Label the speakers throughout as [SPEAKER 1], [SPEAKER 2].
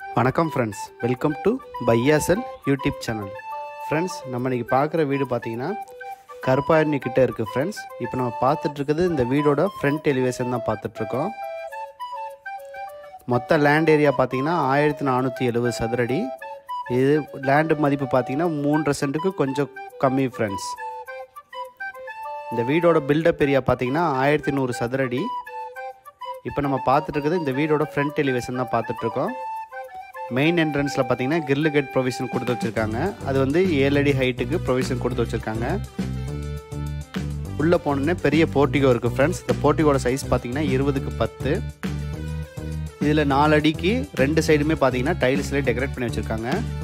[SPEAKER 1] வணக்கம் friends, welcome to பையாசல் YouTube channel. Friends, நம்ம இன்றைக்கி பார்க்குற வீடு பார்த்திங்கன்னா கருப்பாயணி கிட்டே இருக்குது. ஃப்ரெண்ட்ஸ், இப்போ நம்ம பார்த்துட்ருக்குது இந்த வீடோட ஃப்ரண்ட் எலிவேஷன் தான் பார்த்துட்ருக்கோம். மொத்த லேண்ட் ஏரியா பார்த்திங்கன்னா 1470 சதுரடி. இது லேண்டு மதிப்பு பார்த்திங்கன்னா 3.5 சென்ட்டுக்கு கொஞ்சம் கம்மி. ஃப்ரெண்ட்ஸ், இந்த வீடோட பில்டப் ஏரியா பார்த்திங்கன்னா 1100 சதுரடி. இப்போ நம்ம பார்த்துட்ருக்குது இந்த வீடோட ஃப்ரண்ட் எலிவேஷன் தான் பார்த்துட்ருக்கோம். மெயின் என்ட்ரன்ஸில் பார்த்தீங்கன்னா கிரில் கேட் ப்ரொவிஷன் கொடுத்து வச்சுருக்காங்க. அது வந்து 7 அடி ஹைட்டுக்கு ப்ரொவிஷன் கொடுத்து வச்சுருக்காங்க. உள்ளே போனோடனே பெரிய போர்ட்டிகோ இருக்குது. ஃப்ரெண்ட்ஸ், இந்த போர்ட்டிகோட சைஸ் பார்த்தீங்கன்னா 20க்கு 10. இதில் 4 அடிக்கு 2 சைடுமே பார்த்தீங்கன்னா டைல்ஸ்லேயே டெக்கரேட் பண்ணி வச்சுருக்காங்க.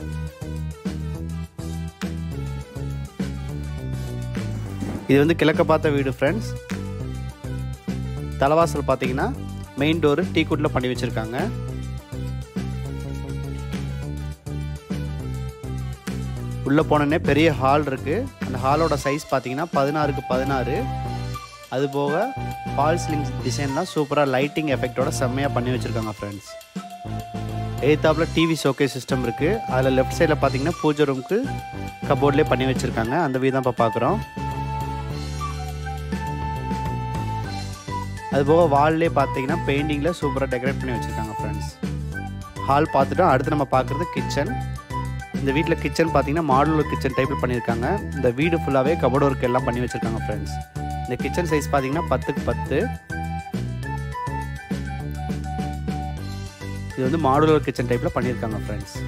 [SPEAKER 1] இது வந்து கிழக்க பார்த்த வீடு. ஃப்ரெண்ட்ஸ், தலைவாசல் பார்த்தீங்கன்னா மெயின் டோரு டீக்குட்டில் பண்ணி வச்சுருக்காங்க. உள்ளே போனோடனே பெரிய ஹால் இருக்குது. அந்த ஹாலோட சைஸ் பார்த்தீங்கன்னா 16க்கு 16. அதுபோக ஃபால் சீலிங் டிசைன்லாம் சூப்பராக லைட்டிங் எஃபெக்டோட செம்மையாக பண்ணி வச்சுருக்காங்க. ஃப்ரெண்ட்ஸ், எய்த்தாப்பில் டிவி ஷோகேஸ் சிஸ்டம் இருக்குது. அதில் லெஃப்ட் சைடில் பார்த்தீங்கன்னா பூஜை ரூமுக்கு கபோர்ட்லேயே பண்ணி வச்சுருக்காங்க. அந்த வீடு தான் இப்போ பார்க்குறோம். அதுபோக வால்லே பார்த்தீங்கன்னா பெயிண்டிங்கில் சூப்பராக டெக்கரேட் பண்ணி வச்சுருக்காங்க. ஃப்ரெண்ட்ஸ், ஹால் பார்த்துட்டோம். அடுத்து நம்ம பார்க்குறது கிச்சன். இந்த வீட்டில் கிச்சன் பார்த்தீங்கன்னா மாடுலர் கிச்சன் டைப்பில் பண்ணியிருக்காங்க. இந்த வீடு ஃபுல்லாகவே கபோர்ட் ஒர்க் எல்லாம் பண்ணி வச்சுருக்காங்க. ஃப்ரெண்ட்ஸ், இந்த கிச்சன் சைஸ் பார்த்தீங்கன்னா 10க்கு 10. இது வந்து மாடுலர் கிச்சன் டைப்பில் பண்ணியிருக்காங்க. ஃப்ரெண்ட்ஸ்,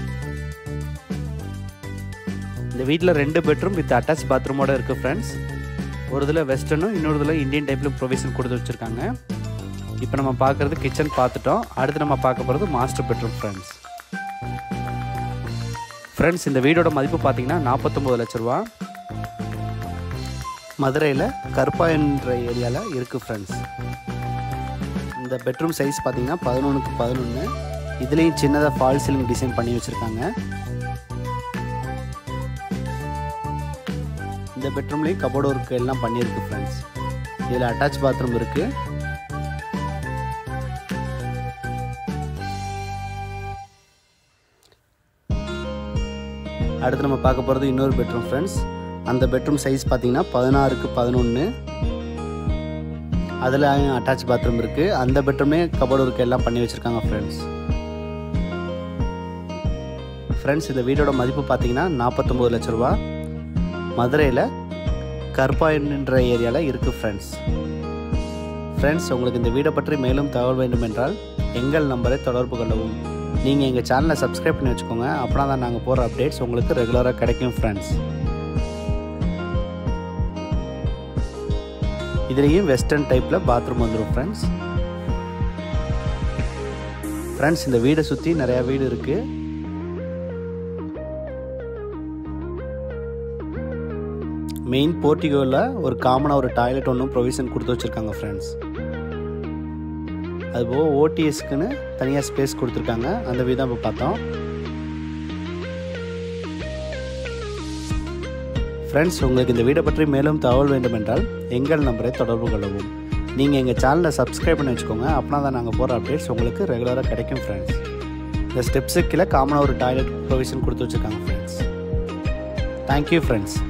[SPEAKER 1] இந்த வீட்டில் 2 பெட்ரூம் வித் அட்டாச் பாத்ரூமோடு இருக்குது. ஃப்ரெண்ட்ஸ், ஒரு இதில் வெஸ்டர்னும் இன்னொரு இதில் இந்தியன் டைப்பில் ப்ரொவிஷன் கொடுத்து வச்சுருக்காங்க. இப்போ நம்ம பார்க்குறது கிச்சன் பார்த்துட்டோம். அடுத்து நம்ம பார்க்க போகிறது மாஸ்டர் பெட்ரூம். ஃப்ரெண்ட்ஸ், இந்த வீடோட மதிப்பு பார்த்தீங்கன்னா 49 லட்ச ரூபா. மதுரையில் கருப்பாயன்ற ஏரியாவில் இருக்குது. ஃப்ரெண்ட்ஸ், இந்த பெட்ரூம் சைஸ் பார்த்தீங்கன்னா 11க்கு 11. இதுலேயும் சின்னதாக ஃபால் சீலிங் டிசைன் பண்ணி வச்சுருக்காங்க. இந்த பெட்ரூம்லேயும் கபோர்ட் ஒர்க் எல்லாம் பண்ணியிருக்கு. ஃப்ரெண்ட்ஸ், இதில் அட்டாச் பாத்ரூம் இருக்குது. அடுத்து நம்ம பார்க்க போகிறது இன்னொரு பெட்ரூம். ஃப்ரெண்ட்ஸ், அந்த பெட்ரூம் சைஸ் பார்த்தீங்கன்னா 16க்கு 11. அதில் அட்டாச் பாத்ரூம் இருக்குது. அந்த பெட்ரூமே கபோர்ட் ஒர்க் எல்லாம் பண்ணி வச்சுருக்காங்க. ஃப்ரெண்ட்ஸ், இந்த வீடோட மதிப்பு பார்த்தீங்கன்னா 49 லட்ச ரூபா. மதுரையில் கருப்பாயன்ற ஏரியாவில் இருக்குது. ஃப்ரெண்ட்ஸ், உங்களுக்கு இந்த வீடை பற்றி மேலும் தகவல் வேண்டும் என்றால் எங்கள் நம்பரை தொடர்பு கொள்ளவும். நீங்கள் எங்கள் சேனலை சப்ஸ்கிரைப் பண்ணி வச்சுக்கோங்க. அப்படின்னா தான் நாங்கள் போகிற அப்டேட்ஸ் உங்களுக்கு ரெகுலராக கிடைக்கும். ஃப்ரெண்ட்ஸ், இதுலேயும் வெஸ்டர்ன் டைப்பில் பாத்ரூம் வந்துடும். ஃப்ரெண்ட்ஸ், இந்த வீடை சுற்றி நிறையா வீடு இருக்குது. மெயின் போர்ட்டிகோவில் ஒரு காமனாக ஒரு டாய்லெட் ஒன்றும் ப்ரொவிஷன் கொடுத்து வச்சுருக்காங்க. ஃப்ரெண்ட்ஸ், அதுபோக ஓடிஎஸ்க்குன்னு தனியாக ஸ்பேஸ் கொடுத்துருக்காங்க. அந்த வீடு தான் இப்போ பார்த்தோம். ஃப்ரெண்ட்ஸ், உங்களுக்கு இந்த வீடை பற்றி மேலும் தகவல் வேண்டும் என்றால் எங்கள் நம்பரை தொடர்பு கொள்ளவும். நீங்கள் எங்கள் சேனலை சப்ஸ்கிரைப் பண்ணி வச்சுக்கோங்க. அப்படின்னா தான் நாங்கள் போகிற அப்டேட்ஸ் உங்களுக்கு ரெகுலராக கிடைக்கும். ஃப்ரெண்ட்ஸ், இந்த ஸ்டெப்ஸுக்கு கீழே காமனாக ஒரு டாய்லெட் ப்ரொவிஷன் கொடுத்து வச்சுருக்காங்க. Friends, thank you. ஃப்ரெண்ட்ஸ்.